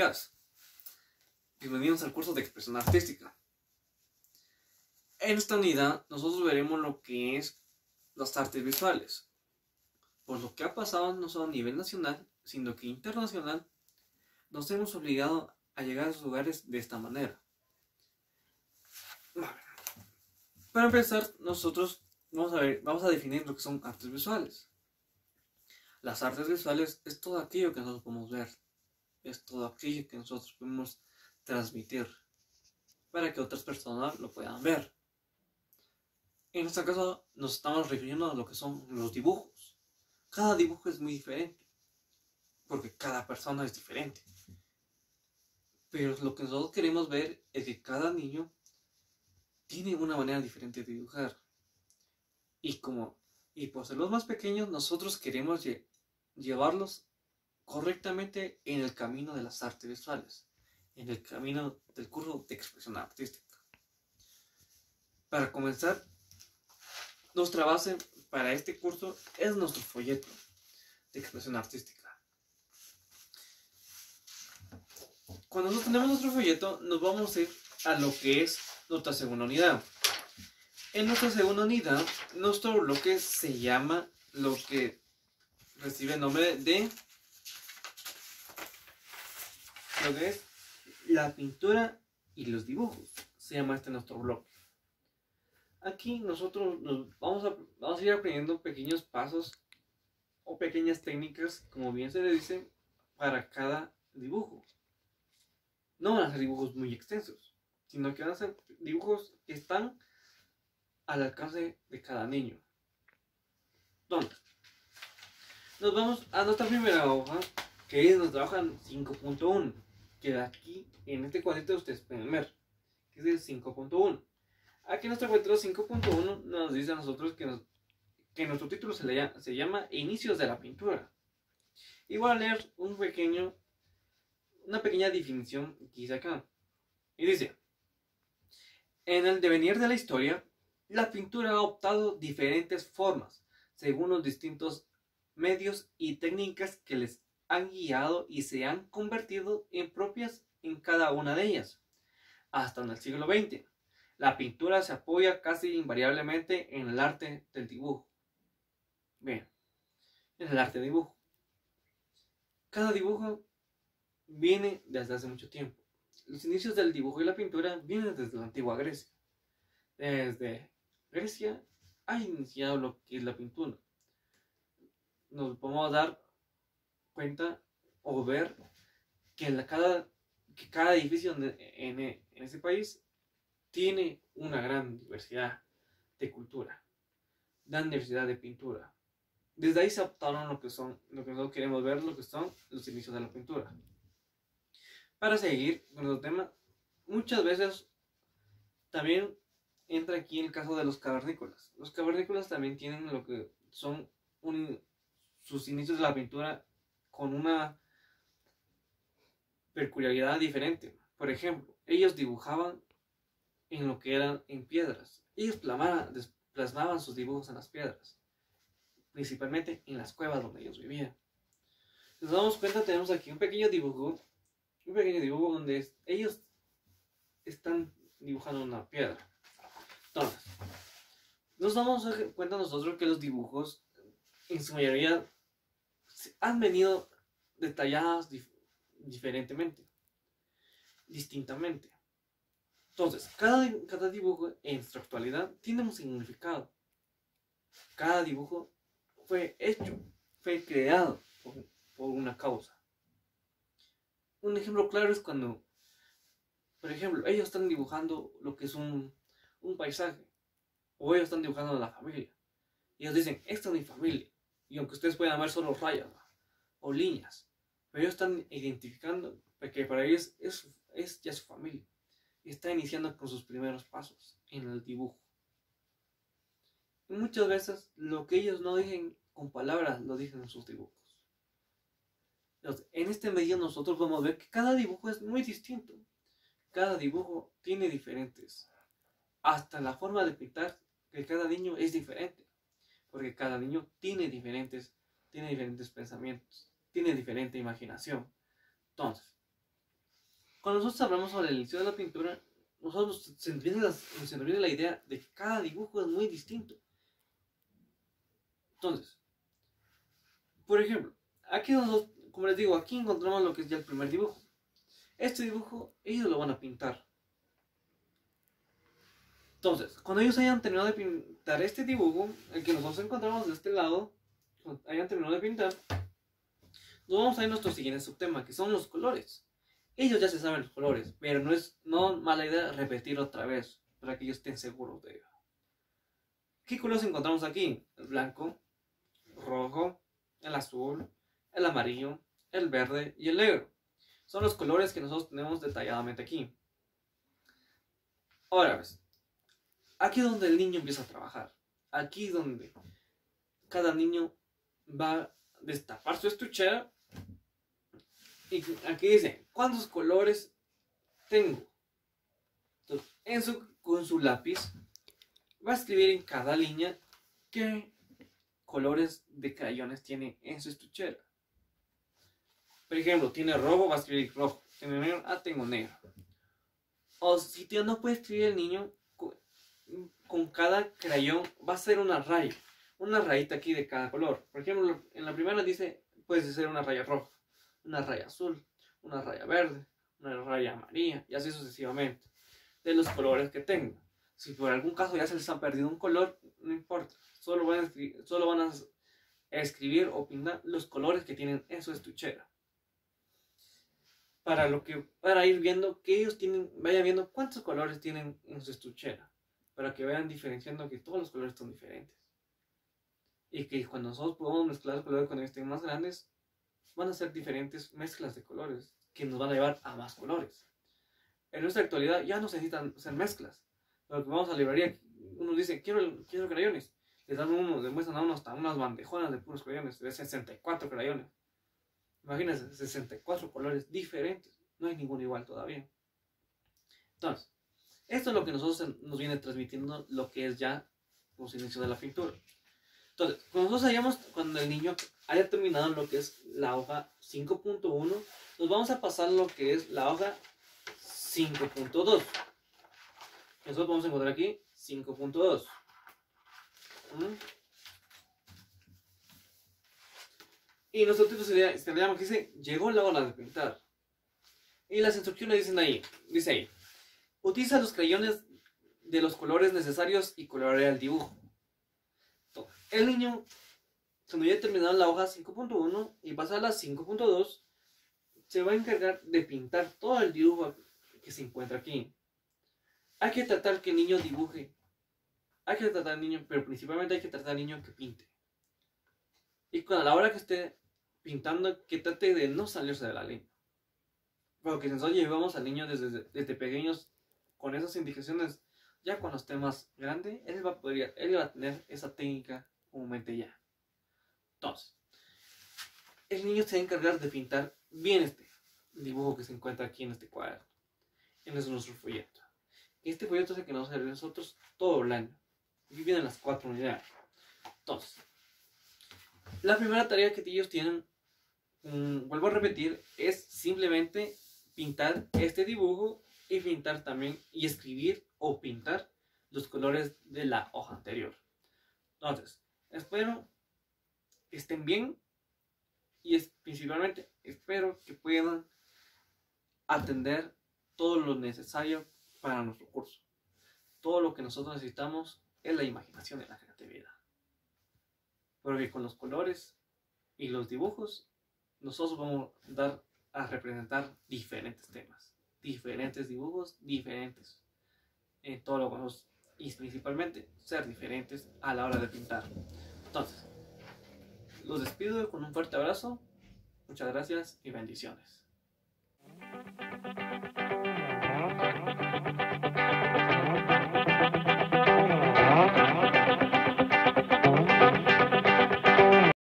días. Bienvenidos al curso de expresión artística. En esta unidad nosotros veremos lo que es las artes visuales. Por lo que ha pasado no solo a nivel nacional, sino que internacional, nos hemos obligado a llegar a esos lugares de esta manera. Para empezar, nosotros vamos a definir lo que son artes visuales. Las artes visuales es todo aquello que nosotros podemos ver, es todo aquello que nosotros podemos transmitir para que otras personas lo puedan ver. En este caso nos estamos refiriendo a lo que son los dibujos. Cada dibujo es muy diferente, porque cada persona es diferente. Pero lo que nosotros queremos ver es que cada niño tiene una manera diferente de dibujar. Y por ser los más pequeños, nosotros queremos llevarlos correctamente en el camino de las artes visuales, en el camino del curso de expresión artística. Para comenzar, nuestra base para este curso es nuestro folleto de expresión artística. Cuando nosotros tenemos nuestro folleto, nos vamos a ir a lo que es nuestra segunda unidad. En nuestra segunda unidad, nuestro bloque se llama lo que recibe el nombre de lo que es la pintura y los dibujos. Se llama nuestro bloque. Aquí nosotros vamos a ir aprendiendo pequeños pasos o pequeñas técnicas, como bien se le dice, para cada dibujo. No van a ser dibujos muy extensos, sino que van a ser dibujos que están al alcance de cada niño. Entonces, nos vamos a nuestra primera hoja, que es nuestra hoja 5.1, que aquí en este cuadrito ustedes pueden ver, que es el 5.1. Aquí en nuestro cuadrito 5.1 nos dice a nosotros que nuestro título se llama Inicios de la pintura. Y voy a leer una pequeña definición que hice acá. Y dice: en el devenir de la historia, la pintura ha optado diferentes formas según los distintos medios y técnicas que les han guiado y se han convertido en propias en cada una de ellas. Hasta en el siglo XX, la pintura se apoya casi invariablemente en el arte del dibujo. Bien, en el arte del dibujo. Cada dibujo viene desde hace mucho tiempo. Los inicios del dibujo y la pintura vienen desde la antigua Grecia. Desde Grecia ha iniciado lo que es la pintura. Nos podemos dar cuenta o ver que cada edificio en ese país tiene una gran diversidad de cultura, gran diversidad de pintura. Desde ahí se adoptaron lo que nosotros queremos ver, lo que son los inicios de la pintura. Para seguir con el tema, muchas veces también entra aquí el caso de los cavernícolas. Los cavernícolas también tienen lo que son sus inicios de la pintura con una peculiaridad diferente. Por ejemplo, ellos dibujaban en lo que eran en piedras. Ellos plasmaban sus dibujos en las piedras, principalmente en las cuevas donde ellos vivían. Si nos damos cuenta, tenemos aquí un pequeño dibujo donde ellos están dibujando una piedra. Entonces, nos damos cuenta nosotros que los dibujos en su mayoría han venido detallados distintamente. Entonces, cada dibujo en nuestra actualidad tiene un significado. Cada dibujo fue creado por una causa. Un ejemplo claro es cuando, por ejemplo, ellos están dibujando lo que es un paisaje, o ellos están dibujando a la familia. Y ellos dicen, esta es mi familia. Y aunque ustedes puedan ver solo rayas o líneas, pero ellos están identificando que para ellos es ya su familia. Y está iniciando con sus primeros pasos en el dibujo. Y muchas veces lo que ellos no dicen con palabras, lo dicen en sus dibujos. Entonces, en este medio nosotros podemos ver que cada dibujo es muy distinto. Cada dibujo tiene diferentes. Hasta la forma de pintar de cada niño es diferente. Porque cada niño tiene diferentes pensamientos, tiene diferente imaginación. Entonces, Cuando nosotros hablamos sobre el inicio de la pintura, nosotros se nos viene la idea de que cada dibujo es muy distinto. Entonces, por ejemplo, aquí nosotros, como les digo, aquí encontramos lo que es ya el primer dibujo. Este dibujo, ellos lo van a pintar. Entonces, cuando ellos hayan terminado de pintar este dibujo, el que nosotros encontramos de este lado, cuando hayan terminado de pintar, nos vamos a ir a nuestro siguiente subtema, que son los colores. Ellos ya se saben los colores, pero no es mala idea repetir otra vez, para que ellos estén seguros de ello. ¿Qué colores encontramos aquí? El blanco, rojo, el azul, el amarillo, el verde y el negro. Son los colores que nosotros tenemos detalladamente aquí. Ahora ves, aquí es donde el niño empieza a trabajar. Aquí es donde cada niño va a destapar su estuchera. Y aquí dice, ¿cuántos colores tengo? Entonces, con su lápiz va a escribir en cada línea qué colores de crayones tiene en su estuchera. Por ejemplo, tiene rojo, va a escribir rojo. Tiene negro, tengo negro. O si no puede escribir el niño, con cada crayón va a ser una raya. Una rayita aquí de cada color. Por ejemplo, en la primera dice, puede ser una raya roja, una raya azul, una raya verde, una raya amarilla y así sucesivamente. De los colores que tenga. Si por algún caso ya se les ha perdido un color, no importa. Solo van a escribir o pintar los colores que tienen en su estuchera. Para ir viendo que ellos vayan viendo cuántos colores tienen en su estuchera. Para que vayan diferenciando que todos los colores son diferentes. Y que cuando nosotros podamos mezclar los colores cuando estén más grandes, van a ser diferentes mezclas de colores que nos van a llevar a más colores. En nuestra actualidad ya no se necesitan hacer mezclas. Lo que vamos a la librería, uno dice, quiero crayones. Les muestran a uno hasta unas bandejonas de puros crayones, de 64 crayones. Imagínense, 64 colores diferentes. No hay ninguno igual todavía. Entonces, esto es lo que nosotros nos viene transmitiendo lo que es ya los inicios de la pintura. Entonces, cuando el niño haya terminado lo que es la hoja 5.1, nos vamos a pasar lo que es la hoja 5.2. Nosotros vamos a encontrar aquí 5.2. Y nosotros estaríamos que dice, llegó la hora de pintar. Y las instrucciones dice ahí, utiliza los crayones de los colores necesarios y colorea el dibujo. Entonces, el niño, cuando ya terminado la hoja 5.1 y pasa a la 5.2, se va a encargar de pintar todo el dibujo que se encuentra aquí. Hay que tratar que el niño dibuje. Hay que tratar al niño, pero principalmente hay que tratar al niño que pinte. Y a la hora que esté pintando, que trate de no salirse de la línea. Porque si nosotros llevamos al niño desde pequeños con esas indicaciones, ya cuando esté más grande, él va a tener esa técnica comúnmente ya. Entonces, el niño se va a encargar de pintar bien este dibujo que se encuentra aquí en este cuaderno. En nuestro folleto. Este folleto es el que nos sirve a nosotros todo el año. Aquí vienen las 4 unidades. Entonces, la primera tarea que ellos tienen, vuelvo a repetir, es simplemente pintar este dibujo y pintar también y escribir o pintar los colores de la hoja anterior. Entonces, espero que estén bien y principalmente espero que puedan atender todo lo necesario para nuestro curso. Todo lo que nosotros necesitamos es la imaginación y la creatividad. Porque con los colores y los dibujos, nosotros vamos a representar diferentes temas, diferentes dibujos, diferentes en todo lo que vamos, y principalmente ser diferentes a la hora de pintar. Entonces, los despido con un fuerte abrazo, muchas gracias y bendiciones.